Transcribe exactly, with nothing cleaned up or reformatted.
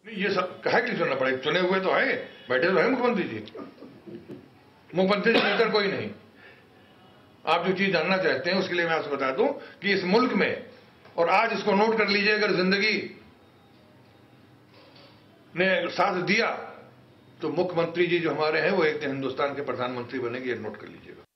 ये सब कहा कि चुनना पड़ेगा, चुने हुए तो है, बैठे तो है मुख्यमंत्री जी। मुख्यमंत्री जी भीतर कोई नहीं। आप जो चीज जानना चाहते हैं उसके लिए मैं आपसे बता दूं कि इस मुल्क में, और आज इसको नोट कर लीजिए, अगर जिंदगी ने साथ दिया तो मुख्यमंत्री जी जो हमारे हैं वो एक दिन हिंदुस्तान के प्रधानमंत्री बनेंगे, ये नोट कर लीजिएगा।